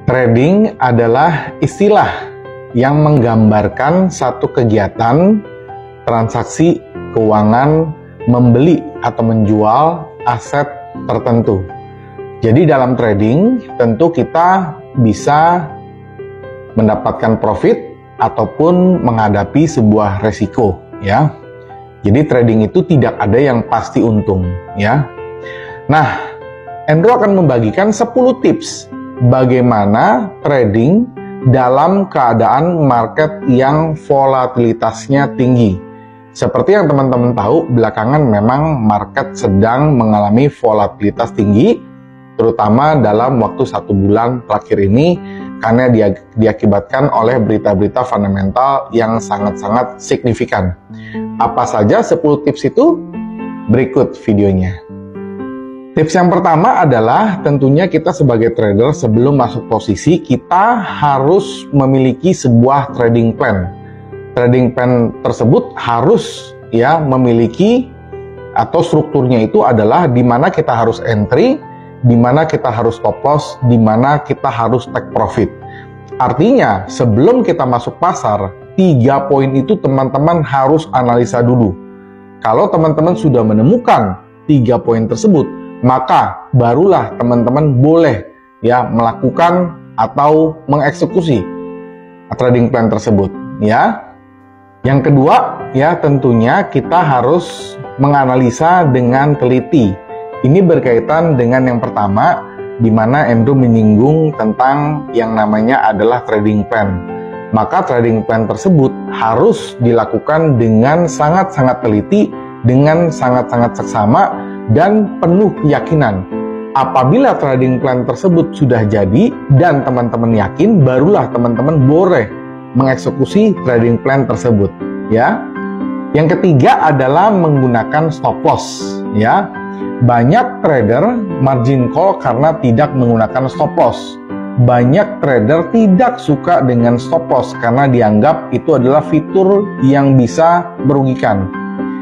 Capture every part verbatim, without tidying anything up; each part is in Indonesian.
Trading adalah istilah yang menggambarkan satu kegiatan transaksi keuangan membeli atau menjual aset tertentu. Jadi dalam trading tentu kita bisa mendapatkan profit ataupun menghadapi sebuah resiko, ya. Jadi trading itu tidak ada yang pasti untung, ya. Nah, Andrew akan membagikan sepuluh tips bagaimana trading dalam keadaan market yang volatilitasnya tinggi. Seperti yang teman-teman tahu, belakangan memang market sedang mengalami volatilitas tinggi, terutama dalam waktu satu bulan terakhir ini, karena dia, diakibatkan oleh berita-berita fundamental yang sangat-sangat signifikan. Apa saja sepuluh tips itu? Berikut videonya. Tips yang pertama adalah tentunya kita sebagai trader sebelum masuk posisi, kita harus memiliki sebuah trading plan. Trading plan tersebut harus ya memiliki atau strukturnya itu adalah di mana kita harus entry, di mana kita harus stop loss, di mana kita harus take profit. Artinya, sebelum kita masuk pasar, tiga poin itu teman-teman harus analisa dulu. Kalau teman-teman sudah menemukan tiga poin tersebut, maka barulah teman-teman boleh ya melakukan atau mengeksekusi trading plan tersebut, ya. Yang kedua, ya tentunya kita harus menganalisa dengan teliti. Ini berkaitan dengan yang pertama, di mana Andrew menyinggung tentang yang namanya adalah trading plan. Maka trading plan tersebut harus dilakukan dengan sangat-sangat teliti, dengan sangat-sangat seksama, dan penuh keyakinan. Apabila trading plan tersebut sudah jadi, dan teman-teman yakin, barulah teman-teman boleh mengeksekusi trading plan tersebut, ya. Yang ketiga adalah menggunakan stop loss, ya. Banyak trader margin call karena tidak menggunakan stop loss. Banyak trader tidak suka dengan stop loss karena dianggap itu adalah fitur yang bisa merugikan.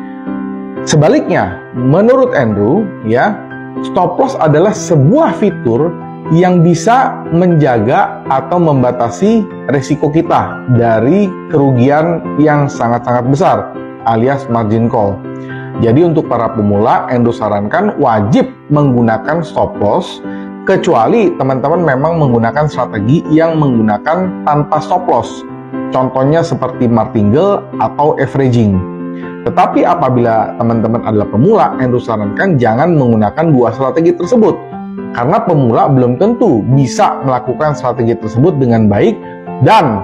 Sebaliknya, menurut Andrew, ya, stop loss adalah sebuah fitur yang bisa menjaga atau membatasi risiko kita dari kerugian yang sangat-sangat besar, alias margin call. Jadi untuk para pemula, Andrew sarankan wajib menggunakan stop loss, kecuali teman-teman memang menggunakan strategi yang menggunakan tanpa stop loss. Contohnya seperti martingale atau averaging. Tetapi apabila teman-teman adalah pemula, Andrew sarankan jangan menggunakan dua strategi tersebut. Karena pemula belum tentu bisa melakukan strategi tersebut dengan baik, dan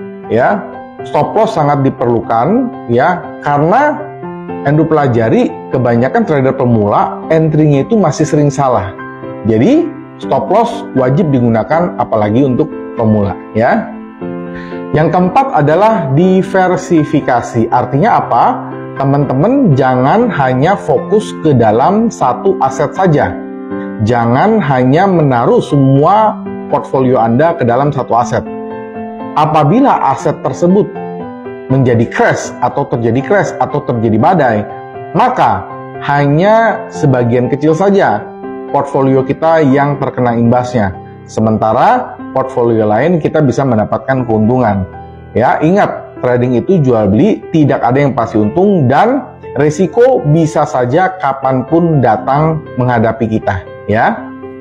ya stop loss sangat diperlukan, ya, karena Andrew pelajari kebanyakan trader pemula entry-nya itu masih sering salah. Jadi stop loss wajib digunakan apalagi untuk pemula, ya. Yang keempat adalah diversifikasi. Artinya apa? Teman-teman jangan hanya fokus ke dalam satu aset saja. Jangan hanya menaruh semua portfolio Anda ke dalam satu aset. Apabila aset tersebut menjadi crash atau terjadi crash atau terjadi badai, maka hanya sebagian kecil saja portfolio kita yang terkena imbasnya. Sementara portfolio lain kita bisa mendapatkan keuntungan. Ya, ingat, trading itu jual beli, tidak ada yang pasti untung, dan risiko bisa saja kapanpun datang menghadapi kita, ya.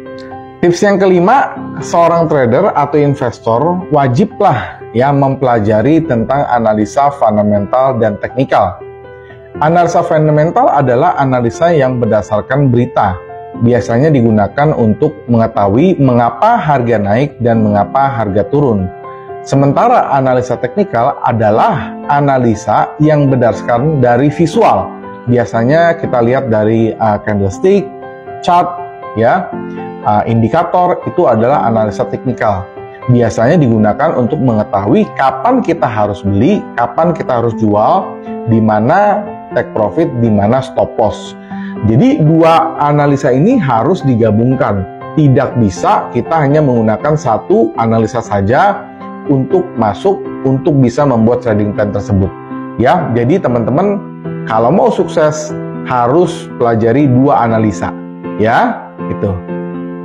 Tips yang kelima, seorang trader atau investor wajiblah ya mempelajari tentang analisa fundamental dan teknikal. Analisa fundamental adalah analisa yang berdasarkan berita. Biasanya digunakan untuk mengetahui mengapa harga naik dan mengapa harga turun. Sementara analisa teknikal adalah analisa yang berdasarkan dari visual. Biasanya kita lihat dari uh, candlestick, chart, ya, uh, indikator, itu adalah analisa teknikal. Biasanya digunakan untuk mengetahui kapan kita harus beli, kapan kita harus jual, di mana take profit, di mana stop loss. Jadi dua analisa ini harus digabungkan. Tidak bisa kita hanya menggunakan satu analisa saja untuk masuk, untuk bisa membuat trading plan tersebut. Ya, jadi teman-teman kalau mau sukses harus pelajari dua analisa. Ya, gitu.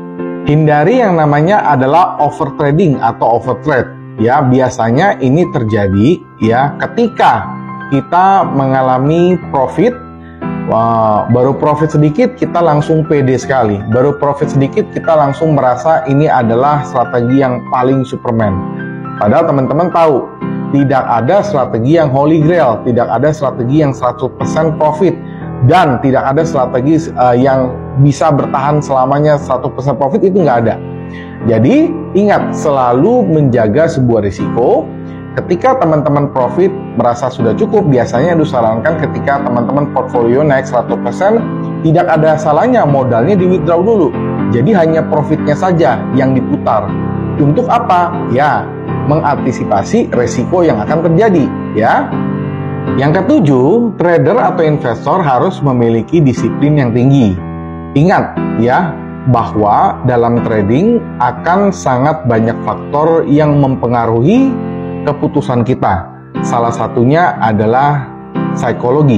Hindari yang namanya adalah overtrading atau overtrade. Ya, biasanya ini terjadi ya ketika kita mengalami profit. Wah, baru profit sedikit kita langsung pede sekali. Baru profit sedikit kita langsung merasa ini adalah strategi yang paling Superman. Padahal teman-teman tahu, tidak ada strategi yang holy grail, tidak ada strategi yang seratus persen profit, dan tidak ada strategi uh, yang bisa bertahan selamanya seratus persen profit, itu nggak ada. Jadi ingat, selalu menjaga sebuah risiko. Ketika teman-teman profit merasa sudah cukup, biasanya disarankan ketika teman-teman portfolio naik seratus persen, tidak ada salahnya modalnya di withdraw dulu. Jadi hanya profitnya saja yang diputar. Untuk apa? Ya, mengantisipasi resiko yang akan terjadi, ya. Yang ketujuh, trader atau investor harus memiliki disiplin yang tinggi. Ingat ya, bahwa dalam trading akan sangat banyak faktor yang mempengaruhi keputusan kita. Salah satunya adalah psikologi.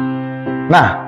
Nah,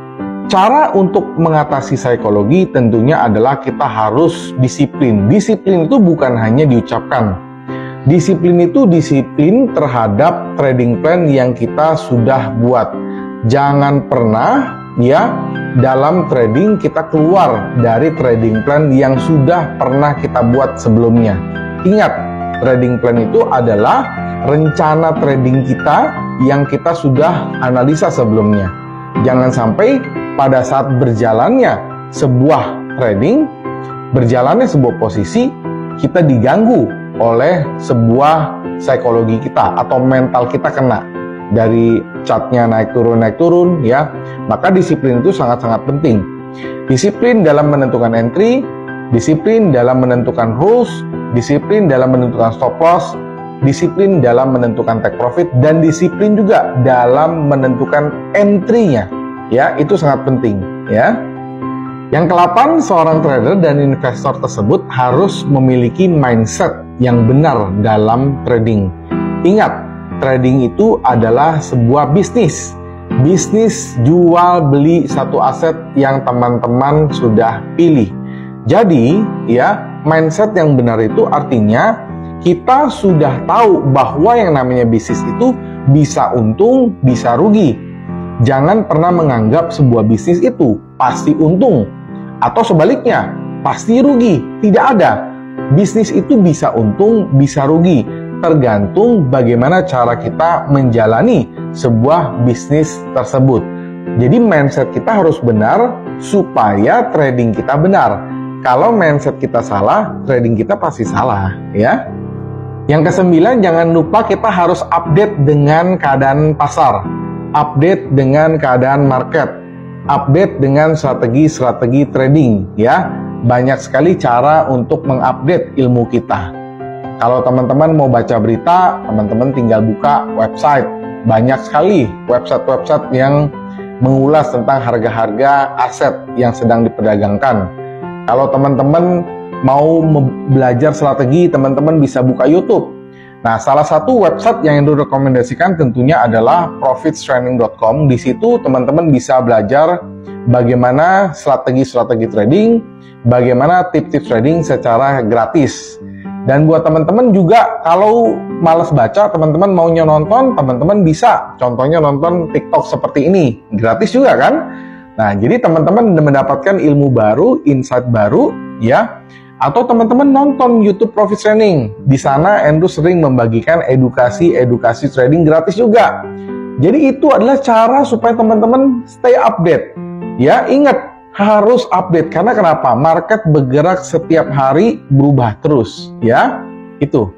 cara untuk mengatasi psikologi tentunya adalah kita harus disiplin. Disiplin itu bukan hanya diucapkan. Disiplin itu disiplin terhadap trading plan yang kita sudah buat. Jangan pernah ya dalam trading kita keluar dari trading plan yang sudah pernah kita buat sebelumnya. Ingat, trading plan itu adalah rencana trading kita yang kita sudah analisa sebelumnya. Jangan sampai pada saat berjalannya sebuah trading, berjalannya sebuah posisi, kita diganggu oleh sebuah psikologi kita atau mental kita kena dari chartnya naik turun naik turun ya. Maka disiplin itu sangat-sangat penting. Disiplin dalam menentukan entry, disiplin dalam menentukan rules, disiplin dalam menentukan stop loss, disiplin dalam menentukan take profit, dan disiplin juga dalam menentukan entry-nya. Ya, itu sangat penting ya. Yang kedelapan, seorang trader dan investor tersebut harus memiliki mindset yang benar dalam trading. Ingat, trading itu adalah sebuah bisnis. Bisnis jual beli satu aset yang teman-teman sudah pilih. Jadi, ya, mindset yang benar itu artinya kita sudah tahu bahwa yang namanya bisnis itu bisa untung, bisa rugi. Jangan pernah menganggap sebuah bisnis itu pasti untung atau sebaliknya pasti rugi. Tidak ada. Bisnis itu bisa untung, bisa rugi, tergantung bagaimana cara kita menjalani sebuah bisnis tersebut. Jadi mindset kita harus benar supaya trading kita benar. Kalau mindset kita salah, trading kita pasti salah, ya. Yang kesembilan, jangan lupa kita harus update dengan keadaan pasar, update dengan keadaan market, update dengan strategi-strategi trading, ya. Banyak sekali cara untuk mengupdate ilmu kita. Kalau teman-teman mau baca berita, teman-teman tinggal buka website. Banyak sekali website-website yang mengulas tentang harga-harga aset yang sedang diperdagangkan. Kalau teman-teman mau belajar strategi, teman-teman bisa buka YouTube. Nah, salah satu website yang Andrew rekomendasikan tentunya adalah profits training dot com. Di situ teman-teman bisa belajar bagaimana strategi-strategi trading, bagaimana tips-tips trading secara gratis. Dan buat teman-teman juga, kalau malas baca, teman-teman maunya nonton, teman-teman bisa. Contohnya nonton TikTok seperti ini, gratis juga kan? Nah, jadi teman-teman mendapatkan ilmu baru, insight baru, ya. Atau teman-teman nonton YouTube Profit Training. Di sana Andrew sering membagikan edukasi-edukasi trading gratis juga. Jadi itu adalah cara supaya teman-teman stay update. Ya, ingat, harus update. Karena kenapa? Market bergerak setiap hari, berubah terus. Ya, itu.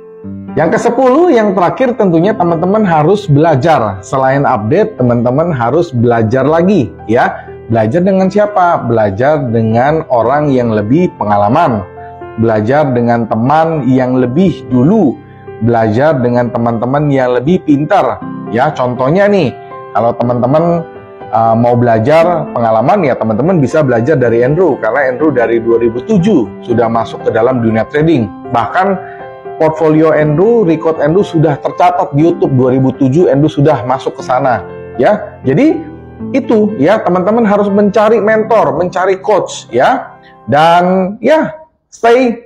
Yang kesepuluh, yang terakhir tentunya teman-teman harus belajar. Selain update, teman-teman harus belajar lagi. Ya, belajar dengan siapa? Belajar dengan orang yang lebih pengalaman. Belajar dengan teman yang lebih dulu. Belajar dengan teman-teman yang lebih pintar. Ya, contohnya nih, kalau teman-teman uh, mau belajar pengalaman, ya teman-teman bisa belajar dari Andrew. Karena Andrew dari dua ribu tujuh sudah masuk ke dalam dunia trading. Bahkan portfolio Andrew, record Andrew sudah tercatat di YouTube. Dua ribu tujuh Andrew sudah masuk ke sana. Ya, jadi itu ya, teman-teman harus mencari mentor, mencari coach, ya. Dan ya, stay